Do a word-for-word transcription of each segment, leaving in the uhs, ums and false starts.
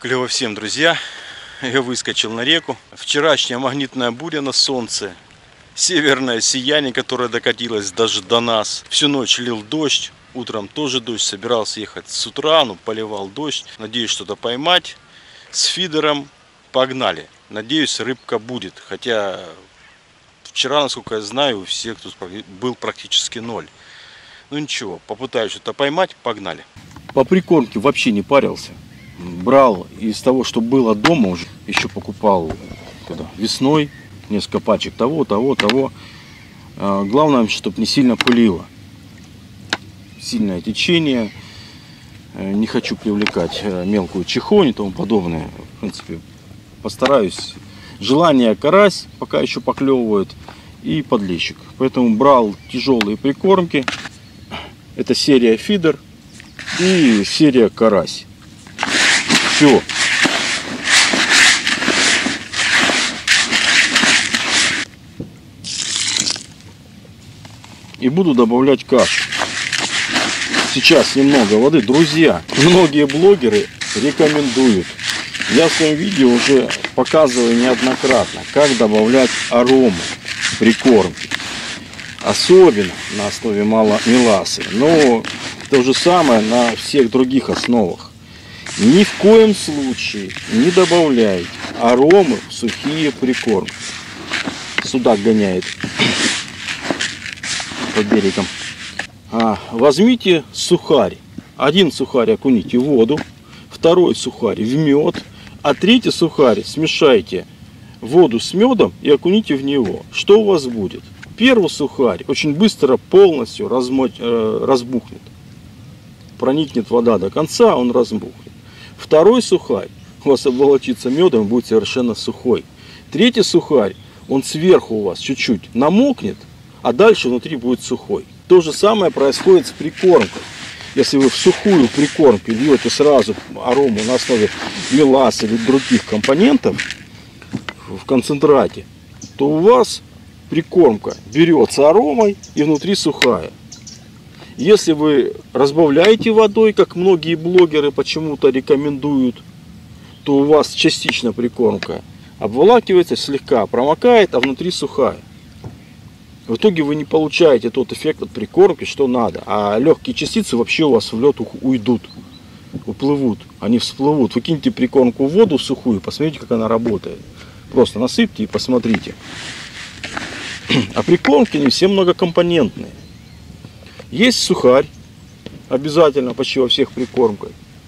Клево всем, друзья. Я выскочил на реку. Вчерашняя магнитная буря на солнце. Северное сияние, которое докатилось даже до нас. Всю ночь лил дождь. Утром тоже дождь. Собирался ехать с утра, но поливал дождь. Надеюсь что-то поймать. С фидером погнали. Надеюсь, рыбка будет. Хотя вчера, насколько я знаю, у всех тут был практически ноль. Ну ничего, попытаюсь что-то поймать. Погнали. По прикормке вообще не парился. Брал из того, что было дома уже. Еще покупал когда, весной. Несколько пачек того, того, того. А, главное, чтобы не сильно пылило. Сильное течение. Не хочу привлекать мелкую чехонь и тому подобное. В принципе, постараюсь. Желание карась пока еще поклевывает. И подлещик. Поэтому брал тяжелые прикормки. Это серия фидер и серия карась. Все. И буду добавлять кашу. Сейчас немного воды. Друзья, многие блогеры рекомендуют. Я в своем видео уже показываю неоднократно, как добавлять арому в прикормке. Особенно на основе меласы. Но то же самое на всех других основах. Ни в коем случае не добавляйте аромы в сухие прикормки. Судак гоняет под берегом. А, возьмите сухарь. Один сухарь окуните в воду, второй сухарь в мед, а третий сухарь смешайте воду с медом и окуните в него. Что у вас будет? Первый сухарь очень быстро полностью размочь, э, разбухнет. Проникнет вода до конца, он разбухнет. Второй сухарь у вас обволочится медом, будет совершенно сухой. Третий сухарь, он сверху у вас чуть-чуть намокнет, а дальше внутри будет сухой. То же самое происходит с прикормкой. Если вы в сухую прикормку льете сразу арому на основе меласы или других компонентов в концентрате, то у вас прикормка берется аромой и внутри сухая. Если вы разбавляете водой, как многие блогеры почему-то рекомендуют, то у вас частично прикормка обволакивается, слегка промокает, а внутри сухая. В итоге вы не получаете тот эффект от прикормки, что надо. А легкие частицы вообще у вас в лед уйдут, уплывут, они всплывут. Вы киньте прикормку в воду сухую, посмотрите, как она работает. Просто насыпьте и посмотрите. А прикормки не все многокомпонентные. Есть сухарь, обязательно почти во всех прикормках.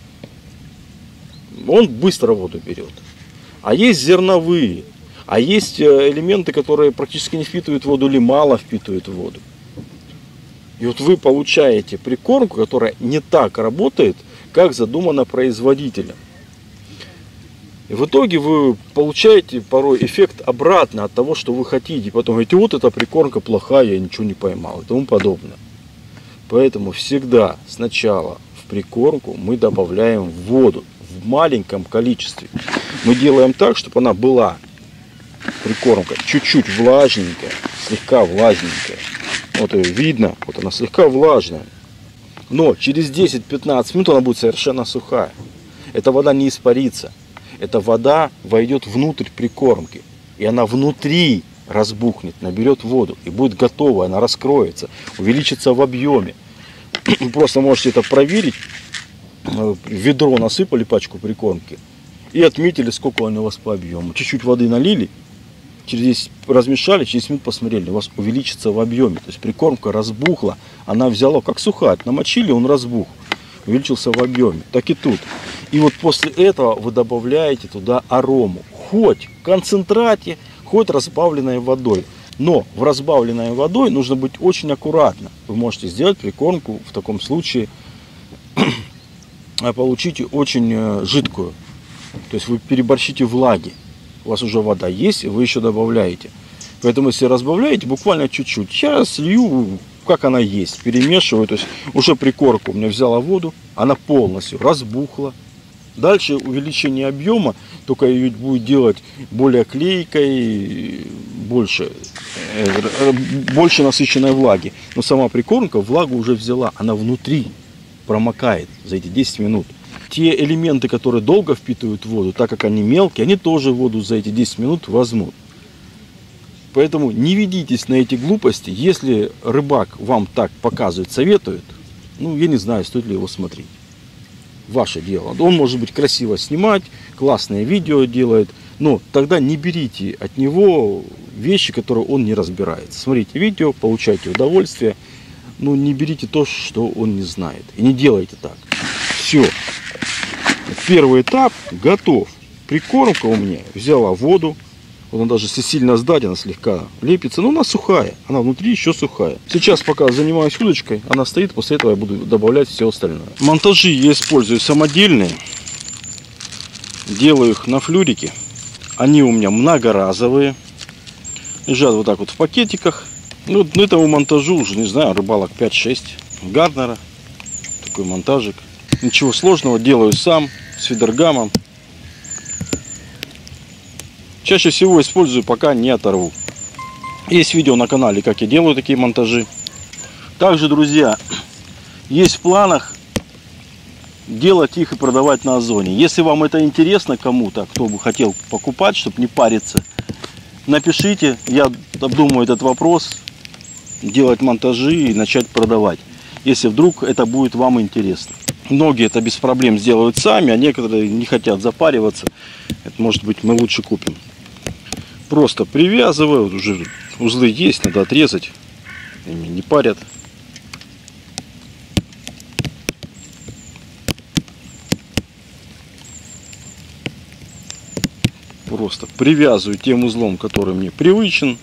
Он быстро воду берет. А есть зерновые. А есть элементы, которые практически не впитывают воду или мало впитывают воду. И вот вы получаете прикормку, которая не так работает, как задумано производителем. И в итоге вы получаете порой эффект обратно от того, что вы хотите. Потом говорите, вот эта прикормка плохая, я ничего не поймал и тому подобное. Поэтому всегда сначала в прикормку мы добавляем воду в маленьком количестве. Мы делаем так, чтобы она была, прикормка, чуть-чуть влажненькая, слегка влажненькая. Вот ее видно, вот она слегка влажная. Но через десять-пятнадцать минут она будет совершенно сухая. Эта вода не испарится. Эта вода войдет внутрь прикормки. И она внутри разбухнет, наберет воду и будет готова, она раскроется, увеличится в объеме. Вы просто можете это проверить. В ведро насыпали пачку прикормки и отметили, сколько они у вас по объему. Чуть-чуть воды налили, через десять размешали, через минут посмотрели, у вас увеличится в объеме. То есть прикормка разбухла, она взяла, как сухарь, намочили, он разбух, увеличился в объеме. Так и тут. И вот после этого вы добавляете туда арому, хоть в концентрате, хоть разбавленной водой. Но в разбавленной водой нужно быть очень аккуратно. Вы можете сделать прикормку в таком случае, получите очень жидкую. То есть вы переборщите влаги. У вас уже вода есть, и вы еще добавляете. Поэтому если разбавляете, буквально чуть-чуть. Сейчас лью, как она есть, перемешиваю. То есть уже прикормка у меня взяла воду, она полностью разбухла. Дальше увеличение объема, только ее будет делать более клейкой, больше, больше насыщенной влаги. Но сама прикормка влагу уже взяла, она внутри промокает за эти десять минут. те элементы, которые долго впитывают воду, так как они мелкие, они тоже воду за эти десять минут возьмут. Поэтому не ведитесь на эти глупости. Если рыбак вам так показывает, советует, ну, я не знаю, стоит ли его смотреть. Ваше дело. Он может быть красиво снимать, классное видео делает, но тогда не берите от него вещи, которые он не разбирается. Смотрите видео, получайте удовольствие, но не берите то, что он не знает. И не делайте так. Все. Первый этап готов. Прикормка у меня взяла воду. Она даже если сильно сдать, она слегка лепится, но она сухая. Она внутри еще сухая. Сейчас пока занимаюсь удочкой, она стоит, после этого я буду добавлять все остальное. Монтажи я использую самодельные. Делаю их на флюрике. Они у меня многоразовые. Лежат вот так вот в пакетиках. Ну, этому монтажу уже, не знаю, рыбалок пять-шесть. Гарднера. Такой монтажик. Ничего сложного, делаю сам, с фидергамом. Чаще всего использую, пока не оторву. Есть видео на канале, как я делаю такие монтажи. Также, друзья, есть в планах делать их и продавать на Озоне. Если вам это интересно кому-то, кто бы хотел покупать, чтобы не париться, напишите, я обдумаю этот вопрос, делать монтажи и начать продавать, если вдруг это будет вам интересно. Многие это без проблем сделают сами, а некоторые не хотят запариваться. Это, может быть, мы лучше купим. Просто привязываю, уже узлы есть, надо отрезать, ими не парят. Просто привязываю тем узлом, который мне привычен.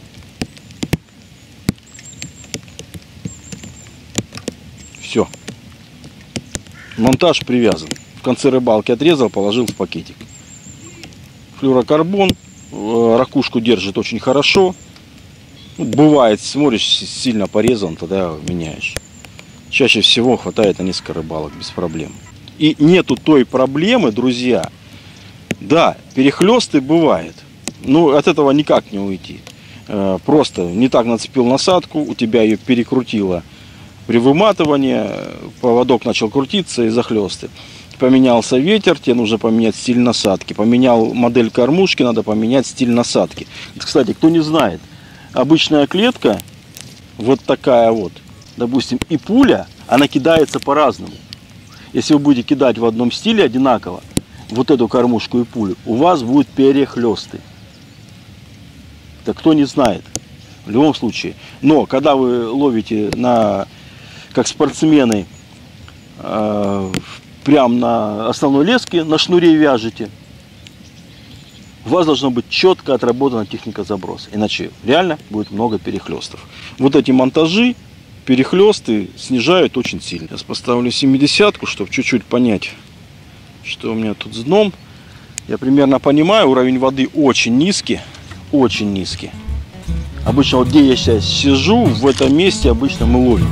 Все. Монтаж привязан. В конце рыбалки отрезал, положил в пакетик. Флюрокарбон. Ракушку держит очень хорошо. Бывает, смотришь, сильно порезан, тогда меняешь. Чаще всего хватает на несколько рыбалок без проблем. И нету той проблемы, друзья. Да, перехлесты бывает. Но от этого никак не уйти. Просто не так нацепил насадку, у тебя ее перекрутило при выматывании, поводок начал крутиться и захлесты. Поменялся ветер, тебе нужно поменять стиль насадки. Поменял модель кормушки, надо поменять стиль насадки. Кстати, кто не знает, обычная клетка, вот такая вот, допустим, и пуля, она кидается по-разному. Если вы будете кидать в одном стиле одинаково, вот эту кормушку и пулю, у вас будут перехлесты. Это кто не знает, в любом случае. Но когда вы ловите на, как спортсмены, э, прям на основной леске, на шнуре вяжете, у вас должна быть четко отработана техника заброса. Иначе реально будет много перехлестов. Вот эти монтажи, перехлесты снижают очень сильно. Сейчас поставлю семидесятку, чтобы чуть-чуть понять, что у меня тут с дном. Я примерно понимаю, уровень воды очень низкий. Очень низкий. Обычно вот где я сейчас сижу, в этом месте обычно мы ловим.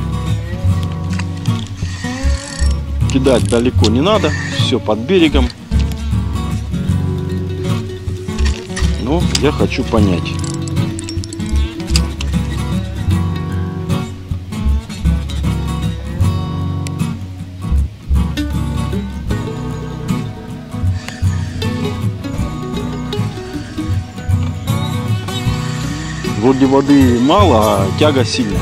Кидать далеко не надо, все под берегом. Но я хочу понять. Вроде воды мало, а тяга сильная.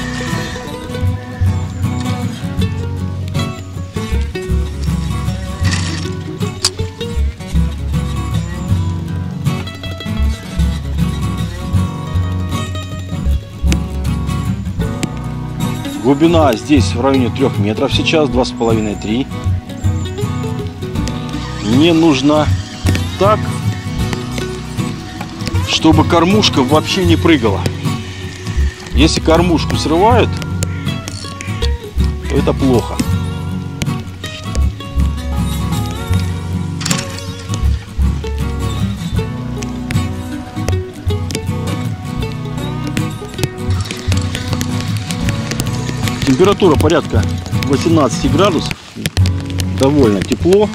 Глубина здесь в районе трёх метров сейчас, два с половиной — три. Мне нужно так, чтобы кормушка вообще не прыгала. Если кормушку срывают, то это плохо. Температура порядка восемнадцати градусов, довольно тепло.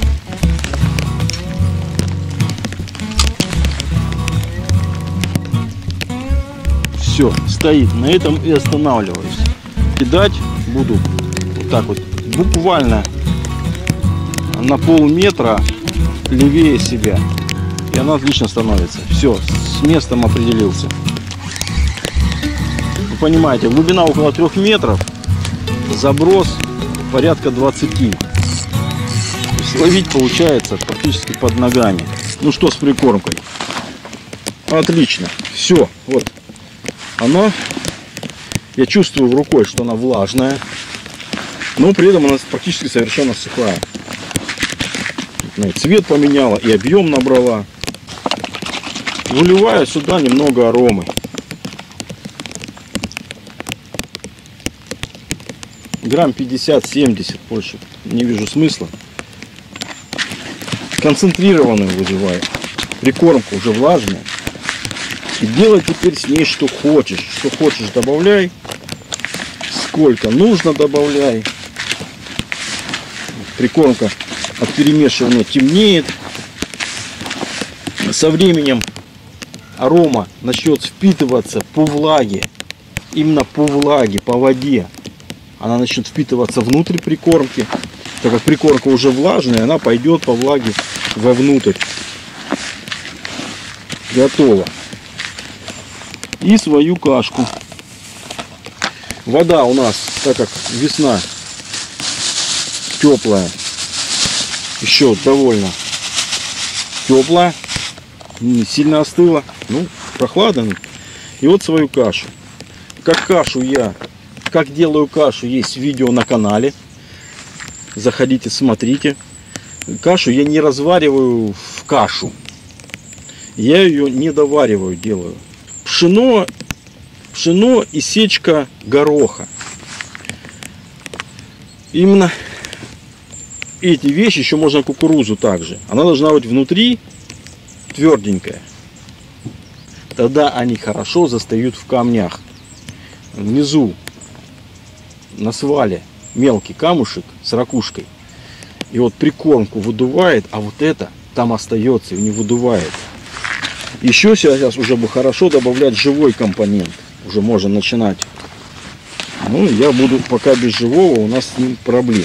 Все, стоит, на этом и останавливаюсь. Кидать буду вот так вот, буквально на полметра левее себя. И она отлично становится. Все, с местом определился. Вы понимаете, глубина около трех метров, заброс порядка двадцати. То есть ловить получается практически под ногами. Ну что с прикормкой? Отлично. Все, вот. Она, я чувствую рукой, что она влажная, но при этом она практически совершенно сухая. Цвет поменяла и объем набрала. Выливаю сюда немного аромы. Грамм пятьдесят-семьдесят, больше не вижу смысла. Концентрированную выливаю. Прикормка уже влажная. И делай теперь с ней что хочешь. Что хочешь добавляй. Сколько нужно добавляй. Прикормка от перемешивания темнеет. Со временем арома начнет впитываться по влаге. Именно по влаге, по воде. Она начнет впитываться внутрь прикормки. Так как прикормка уже влажная, она пойдет по влаге вовнутрь. Готово. И свою кашку. Вода у нас, так как весна теплая, еще довольно теплая, не сильно остыла, ну, прохладно. И вот свою кашу. Как кашу я, как делаю кашу, есть видео на канале. Заходите, смотрите. Кашу я не развариваю в кашу. Я ее не довариваю, делаю. Пшено, пшено и сечка гороха. Именно эти вещи, еще можно кукурузу также. Она должна быть внутри тверденькая. Тогда они хорошо застают в камнях. Внизу на свале мелкий камушек с ракушкой. И вот прикормку выдувает, а вот это там остается и не выдувает. Еще сейчас уже бы хорошо добавлять живой компонент. Уже можно начинать. Ну, я буду пока без живого, у нас с ним проблемы.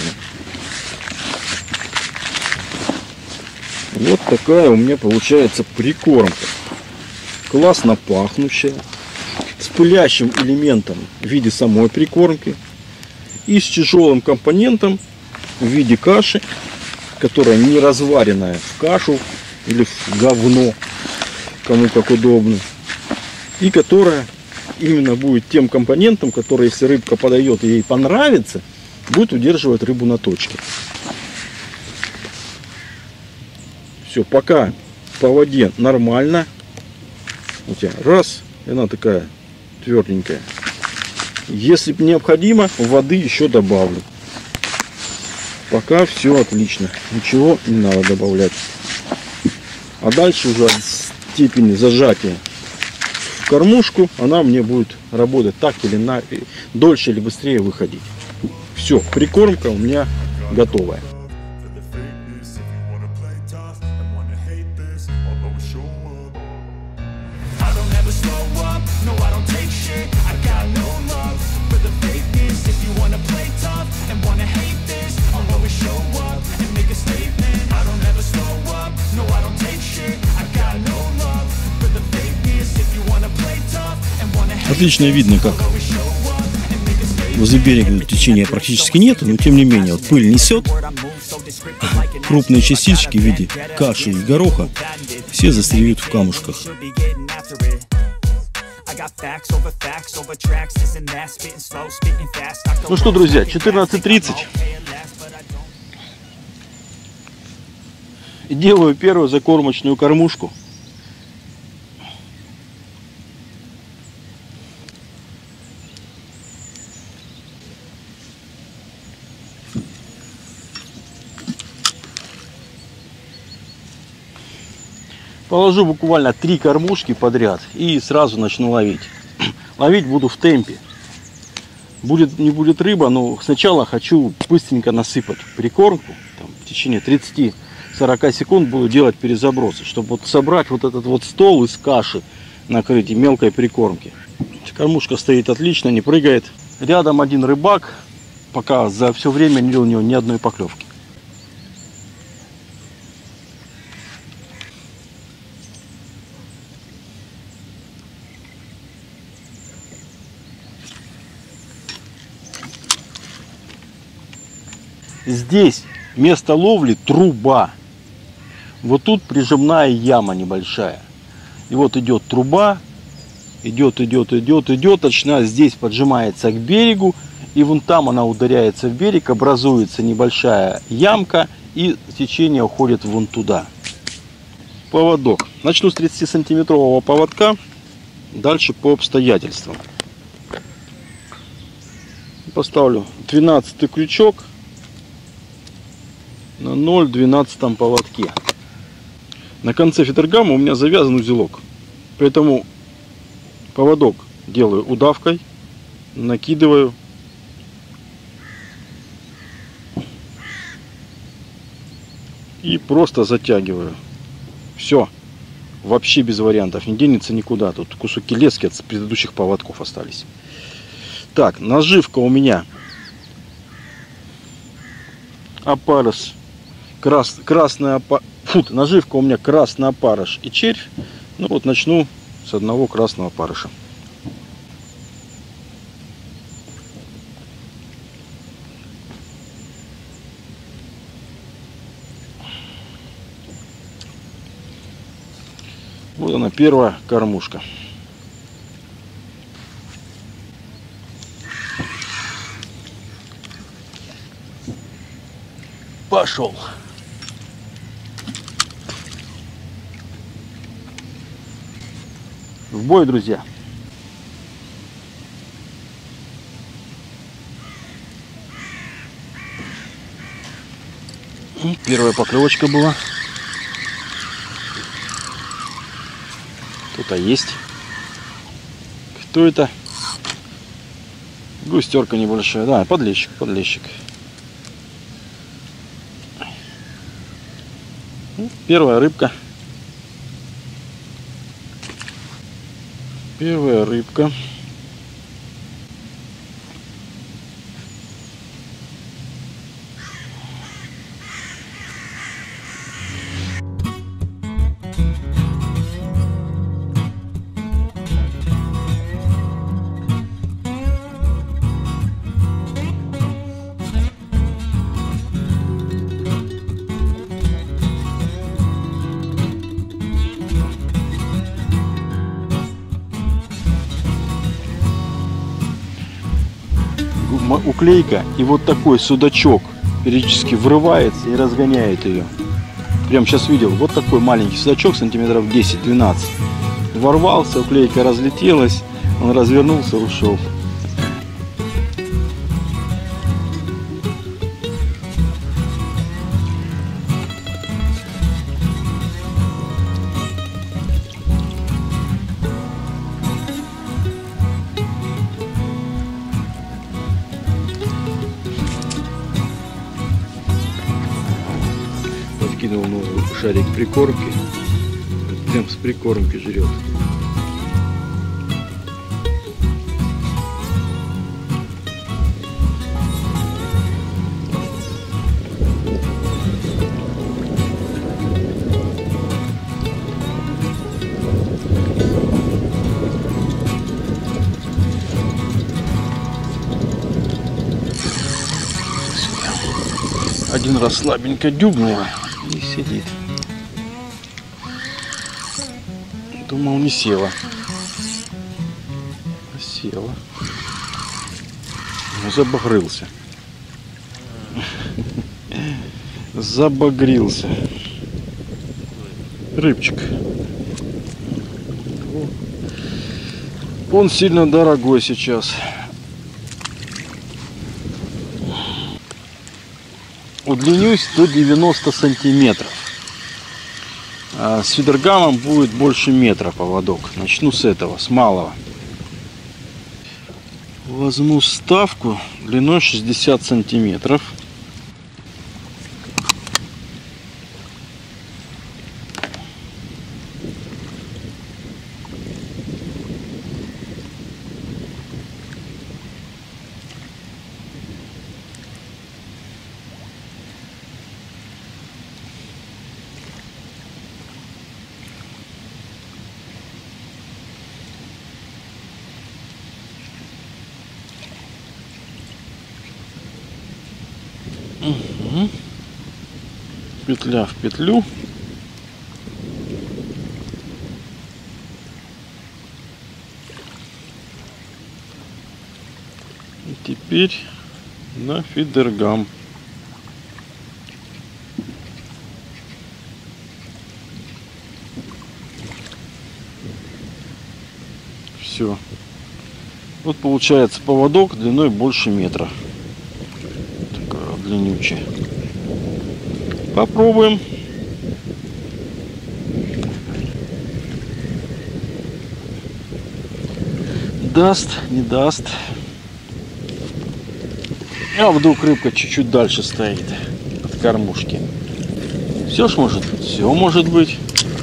Вот такая у меня получается прикормка. Классно пахнущая. С пылящим элементом в виде самой прикормки. И с тяжелым компонентом в виде каши, которая не разваренная в кашу или в говно, кому как удобно. И которая именно будет тем компонентом, который, если рыбка подойдет и ей понравится, будет удерживать рыбу на точке. Все, пока по воде нормально. Вот я раз, и она такая тверденькая. Если необходимо, воды еще добавлю. Пока все отлично. Ничего не надо добавлять. А дальше уже от степени зажатия в кормушку она мне будет работать так или на дольше или быстрее выходить. Все, прикормка у меня готовая. Отлично видно, как возле берега течения практически нет, но тем не менее вот пыль несет, крупные частички в виде каши и гороха все застревают в камушках. Ну что, друзья, четырнадцать тридцать. Делаю первую закормочную кормушку. Положу буквально три кормушки подряд и сразу начну ловить. Ловить буду в темпе. Будет, не будет рыба, но сначала хочу быстренько насыпать прикормку. Там, в течение тридцати-сорока секунд буду делать перезабросы, чтобы вот собрать вот этот вот стол из каши, накрыть и мелкой прикормки. Кормушка стоит отлично, не прыгает. Рядом один рыбак, пока за все время не видел у него ни одной поклевки. Здесь место ловли труба. Вот тут прижимная яма небольшая. И вот идет труба. Идет, идет, идет, идет. Начинает здесь поджимается к берегу. И вон там она ударяется в берег. Образуется небольшая ямка. И течение уходит вон туда. Поводок. Начну с тридцатисантиметрового поводка. Дальше по обстоятельствам. Поставлю двенадцатый крючок на ноль двенадцатом поводке. На конце фидергама у меня завязан узелок. Поэтому поводок делаю удавкой. Накидываю. И просто затягиваю. Все. Вообще без вариантов. Не денется никуда. Тут кусочки лески от предыдущих поводков остались. Так, наживка у меня. Опарыш. Крас, красная опарыш. Фу, наживка у меня красный опарыш и червь. Ну вот начну с одного красного опарыша. Вот она, первая кормушка. Пошел. В бой, друзья. Первая поклевочка была. Кто-то есть. Кто это? Густерка небольшая. Да, подлещик, подлещик. Первая рыбка. Первая рыбка. Уклейка, и вот такой судачок периодически врывается и разгоняет ее. Прям сейчас видел, вот такой маленький судачок, сантиметров десять-двенадцать. Ворвался, уклейка разлетелась, он развернулся, ушел. Кинул новый шарик прикормки, прям с прикормки жрет. Один раз слабенько дюбнула и сидит. Думал, не села. Села. Но забагрился. Забагрился. Рыбчик. Он сильно дорогой сейчас. Удлинюсь до девяноста сантиметров. А с фидергамом будет больше метра поводок. Начну с этого, с малого. Возьму ставку длиной шестьдесят сантиметров. Mm. Угу. Петля в петлю. И теперь на фидергам. Все. Вот получается поводок длиной больше метра. Такая вот длиннючая. Попробуем. Даст, не даст. А вдруг рыбка чуть-чуть дальше стоит от кормушки. Все ж может быть. Все может быть.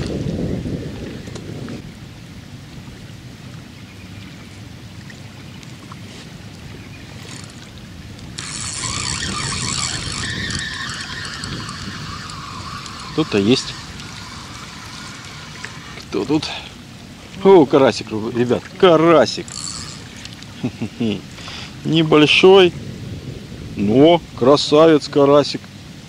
Кто-то есть. Кто тут? О, карасик, ребят, карасик. Небольшой, но красавец карасик.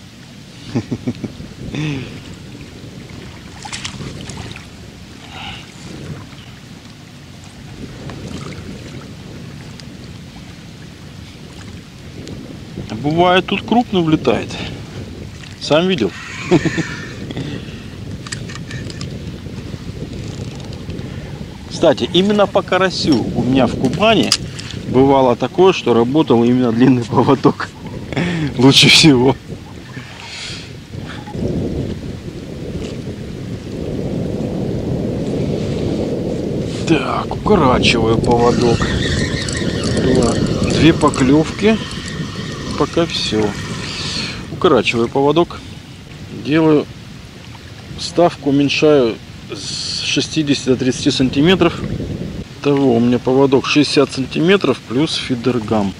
Бывает, тут крупно влетает. Сам видел. Кстати, именно по карасю у меня в Кубани бывало такое, что работал именно длинный поводок. Лучше всего. Так, укорачиваю поводок. Два, две поклевки. Пока все. Укорачиваю поводок. Делаю ставку, уменьшаю с шестидесяти до тридцати сантиметров. Того у меня поводок шестьдесят сантиметров плюс фидергам.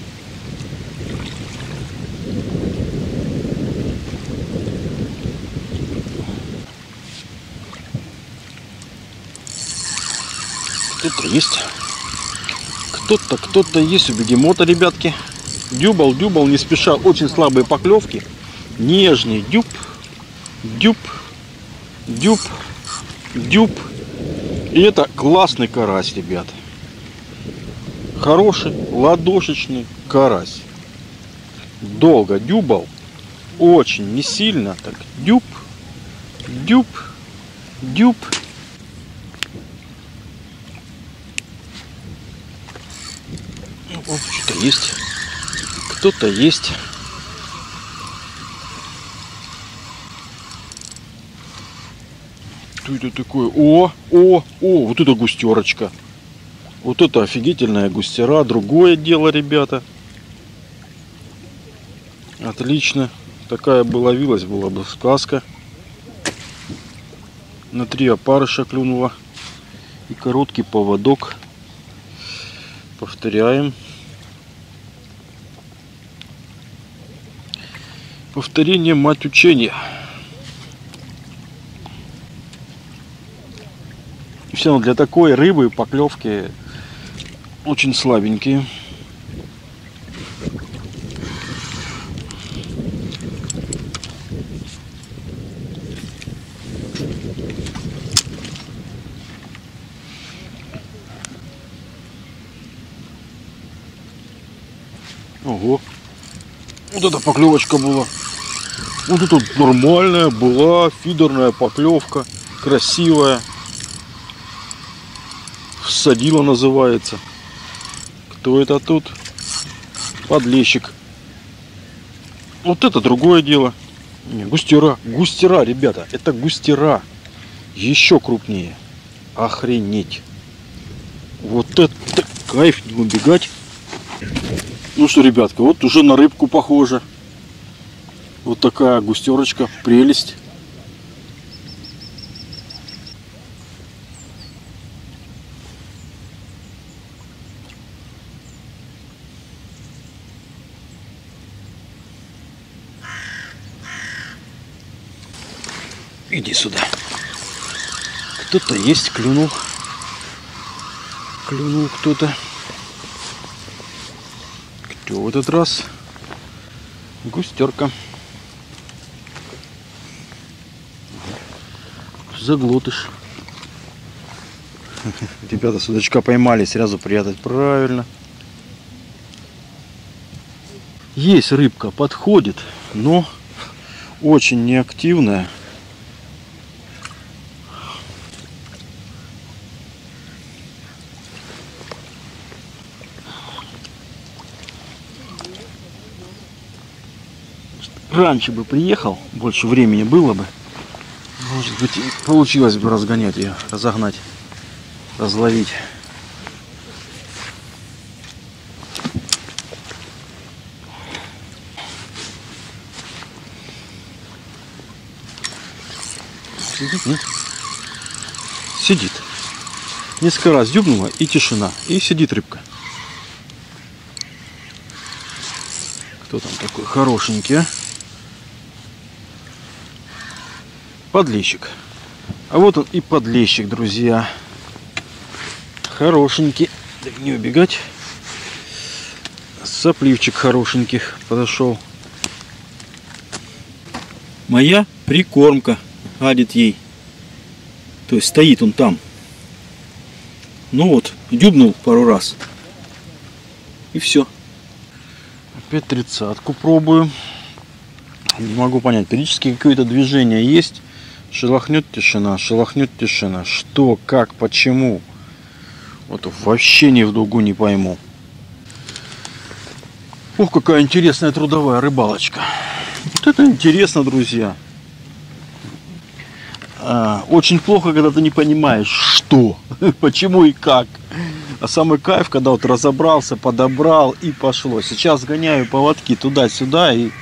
Кто-то есть. Кто-то, кто-то есть у бегемота, ребятки. Дюбал, дюбал, не спеша. Очень слабые поклевки. Нежный дюб. Дюб. Дюб. Дюб. И это классный карась, ребят. Хороший, ладошечный карась. Долго дюбал. Очень не сильно. Так, дюб. Дюб. Дюб. О, что-то есть. Кто-то есть. Что это такое? О, о, о, вот это густерочка. Вот это офигительная густера. Другое дело, ребята. Отлично. Такая бы ловилась, была бы сказка. На три опарыша клюнула. И короткий поводок. Повторяем. Повторение мать учения. И все равно для такой рыбы поклевки очень слабенькие. Ого. Вот эта поклевочка была. Вот это нормальная была фидерная поклевка. Красивая. Всадила называется. Кто это тут? Подлещик. Вот это другое дело. Не, густера. Густера, ребята. Это густера. Еще крупнее. Охренеть. Вот это кайф, не убегать. Ну что, ребятка, вот уже на рыбку похоже. Вот такая густерочка, прелесть. Иди сюда. Кто-то есть, клюнул. Клюнул кто-то. Кто в этот раз? Густерка. заглотыш. Ребята, судачка поймали, сразу прятать. Правильно. Есть рыбка, подходит, но очень неактивная. Раньше бы приехал, больше времени было бы, может быть, получилось бы разгонять ее, разогнать, разловить. Сидит, нет? Сидит. Несколько раз дюбнула, и тишина. И сидит рыбка. Кто там такой хорошенький, а? Подлещик. А вот он и подлещик, друзья. Хорошенький. Так не убегать. Сопливчик хорошеньких подошел. Моя прикормка. Гадит ей. То есть стоит он там. Ну вот, дюбнул пару раз. И все. Опять тридцатку пробую. Не могу понять. Периодически какое-то движение есть. Шелохнет тишина, шелохнет тишина. Что, как, почему? Вот вообще ни в дугу не пойму. Ох, какая интересная трудовая рыбалочка. Вот это интересно, друзья. А, очень плохо, когда ты не понимаешь, что, почему и как. А самый кайф, когда вот разобрался, подобрал и пошло. Сейчас гоняю поводки туда-сюда и...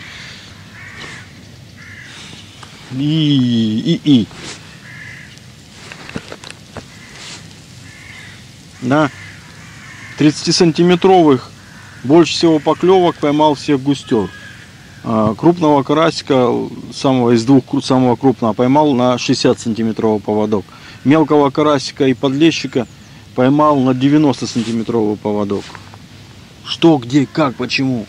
И, и, и. На тридцатисантиметровых больше всего поклевок поймал всех густер. А, крупного карасика, самого из двух самого крупного, поймал на шестидесятисантиметровый поводок. Мелкого карасика и подлещика поймал на девяностосантиметровый поводок. Что, где, как, почему?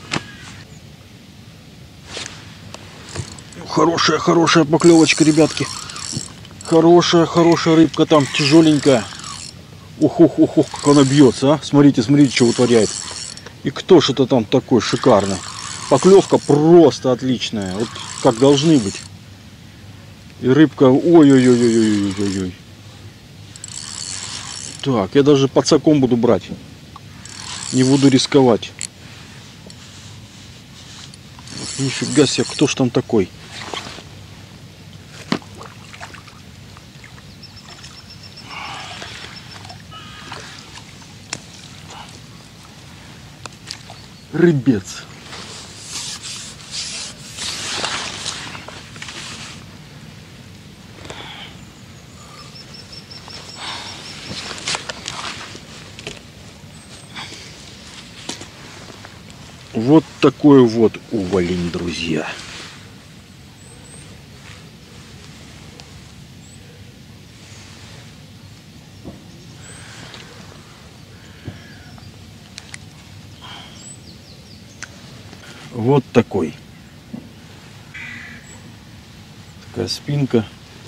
Хорошая, хорошая поклевочка, ребятки. Хорошая, хорошая рыбка там, тяжеленькая. Ух, ух, ух, ух, как она бьется, а. Смотрите, смотрите, что вытворяет. И кто ж это там такой шикарный. Поклевка просто отличная. Вот как должны быть. И рыбка, ой-ой-ой-ой-ой-ой-ой. Так, я даже подсаком буду брать. Не буду рисковать. Нифига себе, кто ж там такой? Рыбец. Вот такой вот уволень, друзья. Вот такой. Такая спинка.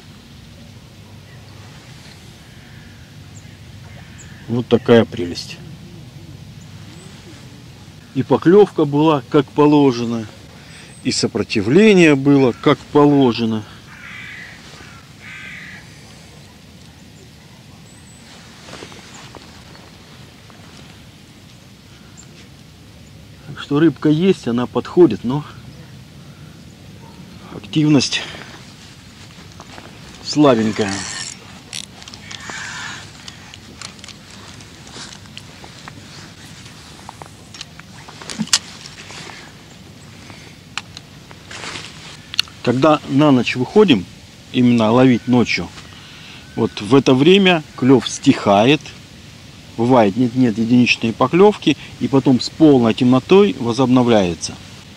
Вот такая прелесть. И поклевка была как положено, и сопротивление было как положено. Так что рыбка есть, она подходит, но активность слабенькая. Когда на ночь выходим, именно ловить ночью, вот в это время клев стихает, бывает нет-нет единичные поклевки, и потом с полной темнотой возобновляется.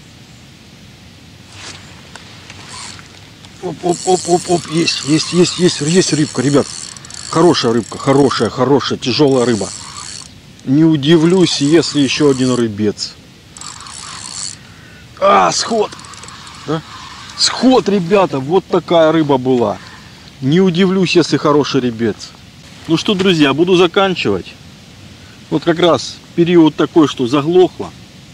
Оп-оп-оп-оп-оп, есть, есть, есть, есть, есть рыбка, ребят. Хорошая рыбка, хорошая, хорошая, тяжелая рыба. Не удивлюсь, если еще один рыбец. А, сход! Да? Сход, ребята, вот такая рыба была. Не удивлюсь, если хороший ребец. Ну что, друзья, буду заканчивать. Вот как раз период такой, что заглохло.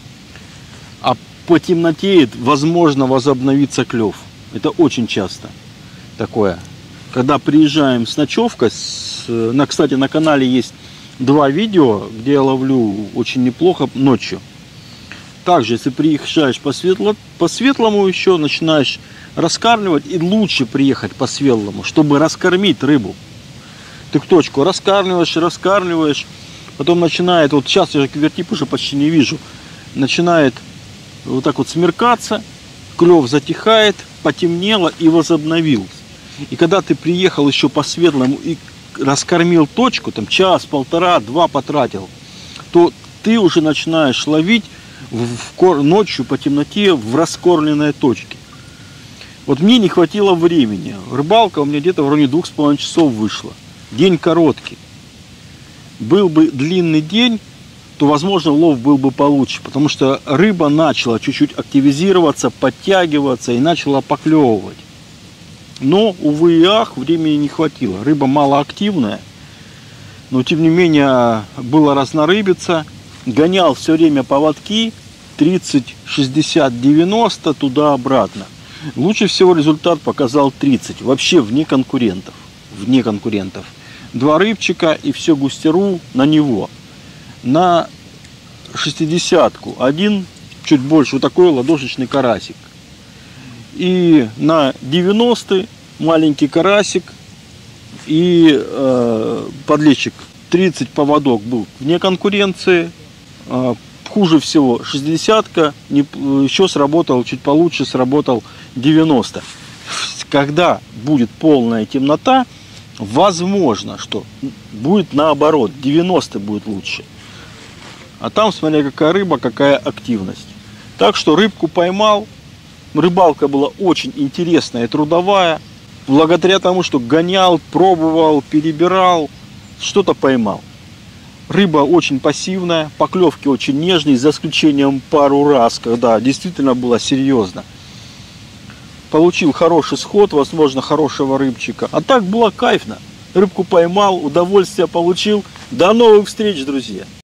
А потемнотеет, возможно, возобновится клев. Это очень часто такое. Когда приезжаем с ночевкой, с, на, кстати, на канале есть два видео, где я ловлю очень неплохо ночью. Также, если приезжаешь по, светло, по светлому еще, начинаешь раскармливать, и лучше приехать по светлому, чтобы раскормить рыбу. Ты к точку раскармливаешь, раскармливаешь, потом начинает, вот сейчас я квертип уже почти не вижу, начинает вот так вот смеркаться, клев затихает, потемнело и возобновился. И когда ты приехал еще по светлому и раскормил точку, там час, полтора, два потратил, то ты уже начинаешь ловить в, в, ночью по темноте в раскормленной точке. Вот мне не хватило времени. Рыбалка у меня где-то в районе двух с половиной часов вышла. День короткий. Был бы длинный день, то, возможно, лов был бы получше. Потому что рыба начала чуть-чуть активизироваться, подтягиваться и начала поклевывать. Но, увы и ах, времени не хватило. Рыба малоактивная. Но, тем не менее, было разнорыбиться. Гонял все время поводки. тридцать, шестьдесят, девяносто, туда-обратно. Лучше всего результат показал тридцать. Вообще вне конкурентов. Вне конкурентов. Два рыбчика и все густеру на него. На шестидесятку один, чуть больше, вот такой ладошечный карасик. И на девяностый маленький карасик и э, подлещик. тридцать поводок был вне конкуренции. Э, хуже всего шестидесятка, не, еще сработал, чуть получше сработал девяносто. Когда будет полная темнота, возможно, что будет наоборот, девяносто будет лучше. А там, смотря какая рыба, какая активность. Так что рыбку поймал. Рыбалка была очень интересная и трудовая. Благодаря тому, что гонял, пробовал, перебирал, что-то поймал. Рыба очень пассивная, поклевки очень нежные, за исключением пару раз, когда действительно было серьезно. Получил хороший сход, возможно, хорошего рыбчика. А так было кайфно. Рыбку поймал, удовольствие получил. До новых встреч, друзья!